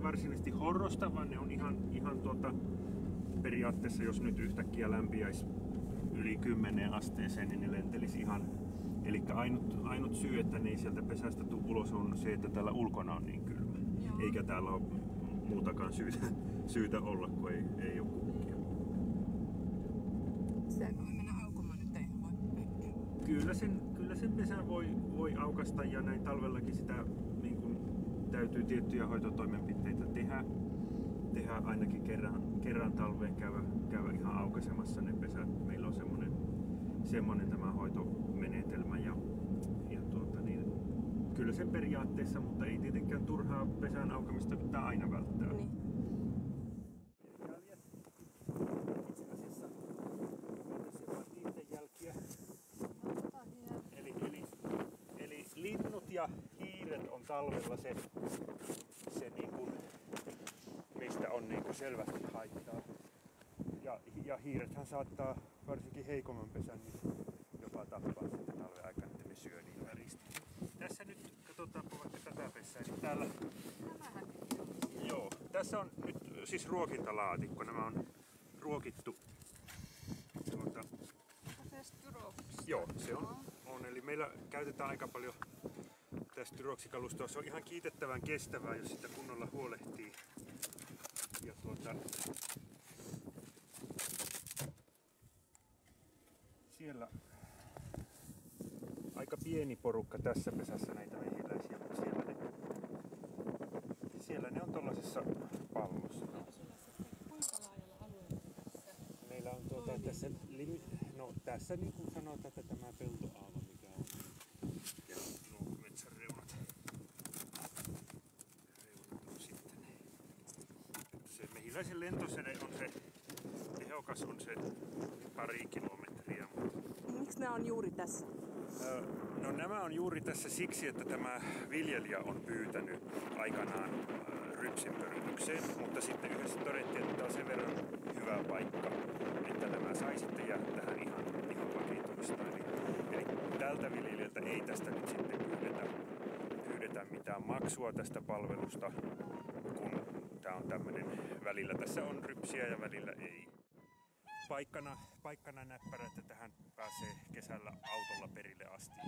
varsinaisesti horrosta, vaan ne on ihan periaatteessa, jos nyt yhtäkkiä lämpiäisi yli 10 asteeseen, niin ne lentelisi ihan. Eli ainut syy, että ne ei sieltä pesästä tule ulos, on se, että täällä ulkona on niin kylmä. Joo. Eikä täällä ole muutakaan syytä olla, kun ei ole kukkia. Sitä voi mennä aukomaan nyt, ei voi. Kyllä sen pesän voi aukaista, ja näin talvellakin sitä niin kun, täytyy tiettyjä hoitotoimenpiteitä tehdä ainakin kerran talveen käydä ihan aukaisemassa ne pesät. Meillä on semmoinen tämä hoitomenetelmä ja niin, kyllä sen periaatteessa, mutta ei tietenkään turhaa pesän aukamista pitää aina välttää. Niin. Jäljet. Itse asiassa siellä on niiden jälkiä. Eli linnut ja hiiret on talvella se niin kuin, mistä on niin kuin selvästi haittaa. Ja hiirethän saattaa varsinkin heikomman pesän niin jopa tappaa sitten talven aikana, että ne syö niin väristä. Tässä nyt katsotaanpa vaikka tätä pesää. Niin täällä, joo, tässä on nyt siis ruokintalaatikko. Nämä on ruokittu. Joo, se on. Eli meillä käytetään aika paljon tästä styroksikalustoa. Se on ihan kiitettävän kestävää, jos sitä kunnolla huolehtii. Ja siellä aika pieni porukka tässä pesässä näitä mehiläisiä, mutta siellä ne on tuollaisessa pallossa. Kuinka laajalla alueella tässä? Meillä on tässä niin kuin sanotaan, että tämä peltoaava, mikä on, ja nuo metsän reunat on sitten. Se mehiläisen lentosede on se tehokas on se pari kilometriä. Miksi nämä on juuri tässä? No nämä on juuri tässä siksi, että tämä viljelijä on pyytänyt aikanaan rypsinpörytykseen, mutta sitten yhdessä todettiin, että tämä on sen verran hyvä paikka, että nämä sai sitten jäädä tähän ihan vakituista. Eli tältä viljelijältä ei tästä nyt sitten pyydetä mitään maksua tästä palvelusta, kun tämä on tämmöinen, välillä tässä on rypsiä ja välillä ei. Paikkana näppärä, että tähän pääsee kesällä autolla perille asti.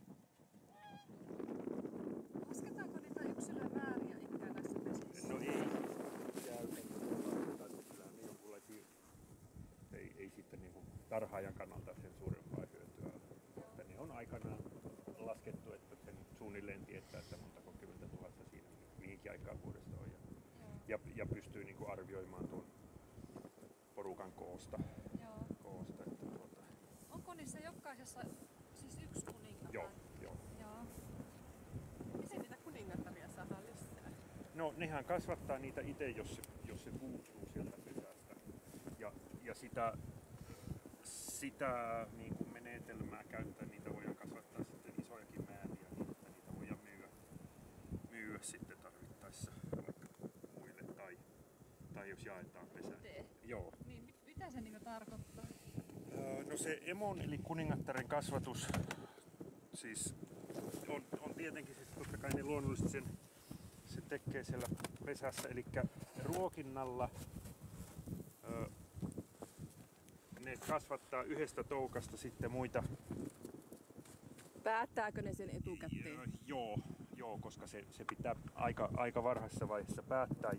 Lasketaanko niitä yksilömääriä ikään näissä pesissä? No ei käytännössä. Kyllä ne jonkunlaisia, ei sitten niin kuin tarhaajan kannalta sen suurempaa hyötyä. Että ne on aikanaan laskettu, että sen suunnilleen tietää, että montako 10 000 siinä mihinkin aikaan vuodesta on. Ja pystyy niin kuin arvioimaan tuon porukan koosta. Että Onko niissä jokaisessa siis yksi kuningatar? Joo. Miten niitä kuningattaria saadaan lisää? No nehän kasvattaa niitä itse, jos se puuttuu sieltä pesästä. Ja sitä niin kuin menetelmää käyttää, niitä voidaan kasvattaa sitten isojakin määriä, niin että niitä voidaan myyä sitten tarvittaessa vaikka muille tai jos jaetaan pesään. Joo. Niin, mitä se niinku tarkoittaa? No se emon eli kuningattaren kasvatus siis on tietenkin siis totta kai ne luonnollisesti se tekee siellä pesässä, eli ruokinnalla ne kasvattaa yhdestä toukasta sitten muita. Päättääkö ne sen etukäteen? Joo, koska se pitää aika varhaisessa vaiheessa päättää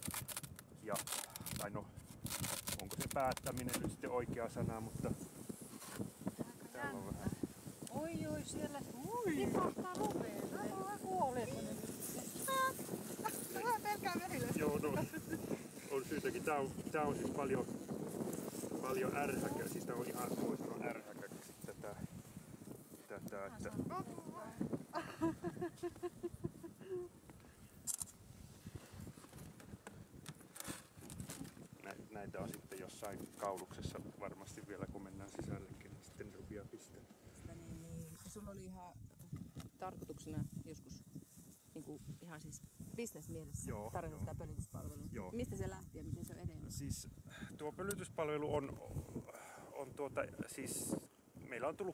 tai no, onko se päättäminen nyt sitten oikea sana, mutta täällä on vähän. Oi, siellä tipahtaa lumeen. Kuoleeko ne nyt? Mä pelkään merille. Joo, no, on syytäkin. Tää on siis paljon ärhäkä. Siis tää on ihan, voi sanoa ärhäkäksi tätä, että näitä on sitten jossain kauluksessa varmasti vielä, kun mennään sisällekin, niin sitten rupeaa pistää. Niin. Sulla oli ihan tarkoituksena joskus niinku ihan siis bisnesmielessä tarjota tämä pölytyspalvelu. Joo. Mistä se lähti ja miten se on edennyt? Siis tuo pölytyspalvelu on siis meillä on tullut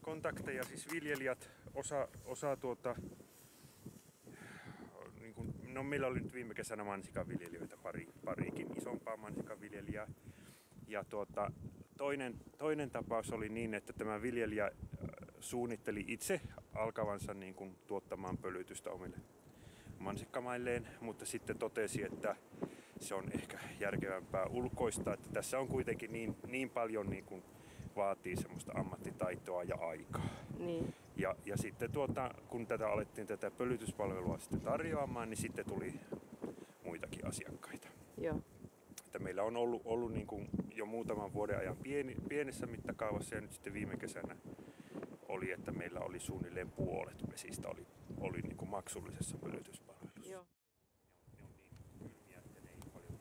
kontakteja siis viljelijät osa niin kuin, no meillä oli nyt viime kesänä mansikanviljelijöitä, parikin isompaa mansikanviljelijää. Ja toinen tapaus oli niin, että tämä viljelijä suunnitteli itse alkavansa niin kuin tuottamaan pölytystä omille mansikkamailleen, mutta sitten totesi, että se on ehkä järkevämpää ulkoista, että tässä on kuitenkin niin paljon niin kuin vaatii semmoista ammattitaitoa ja aikaa. Niin. Ja sitten kun alettiin tätä pölytyspalvelua sitten tarjoamaan, niin sitten tuli muitakin asiakkaita. Joo. Että meillä on ollut niin kuin jo muutaman vuoden ajan pienessä mittakaavassa ja nyt sitten viime kesänä oli, että meillä oli suunnilleen puolet vesistä oli niin kuin maksullisessa pölytyspalvelussa. Joo. Ne on niin kylmiä, että ne ei paljon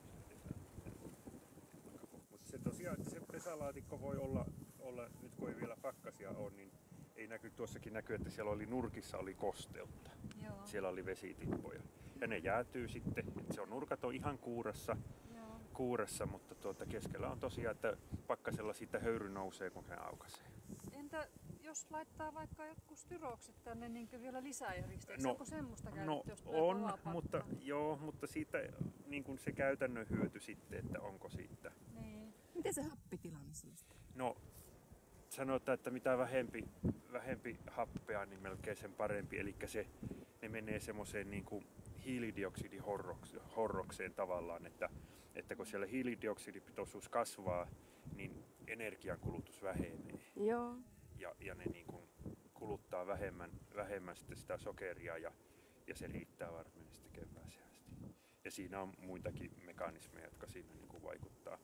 mutta se tosiaan, että se pesälaatikko voi olla, nyt kun ei vielä pakkasia ole, niin ei tuossakin näkyy, että siellä oli nurkissa oli kosteutta. Joo. Siellä oli vesitippoja. Ja ne jäätyy sitten, että se on nurkat on ihan kuurassa, mutta keskellä on tosiaan, että pakkasella siitä höyry nousee, kun se aukaisee. Entä jos laittaa vaikka jotkut styrokset tänne niin vielä lisäjäristeeksi, onko semmoista käytetty, jos tulee on, mutta siitä niin kuin se käytännön hyöty sitten, että onko siitä. Niin. Miten se happitilanne sitten? No, sanotaan, että mitä vähempi happea, niin melkein sen parempi. Eli ne menee semmoiseen niin kuin hiilidioksidihorrokseen tavallaan, että kun siellä hiilidioksidipitoisuus kasvaa, niin energiankulutus vähenee. Joo. Ja ne niin kuin kuluttaa vähemmän sitten sitä sokeria ja se riittää varmaan sitten kevääseen asti. Ja siinä on muitakin mekanismeja, jotka siinä niin kuin vaikuttaa.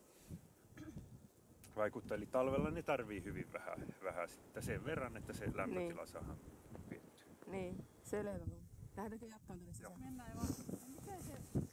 Eli talvella ne tarvii hyvin vähän sitten sen verran, että se lämpötila saadaan piettyä. Niin, selvä. Lähdetäänkö jatkamaan tänne sisään? Mennään vaan. Miten se